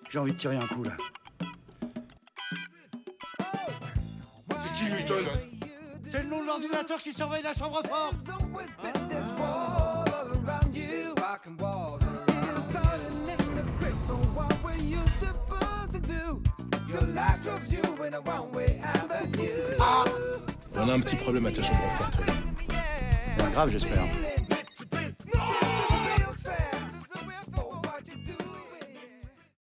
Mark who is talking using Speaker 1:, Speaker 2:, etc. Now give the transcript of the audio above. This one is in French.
Speaker 1: J'ai envie de tirer un coup, là.
Speaker 2: C'est qui Newton?
Speaker 1: C'est le nom de l'ordinateur qui surveille la chambre forte.
Speaker 2: On a un petit problème à ta chambre forte.
Speaker 1: Pas grave, j'espère.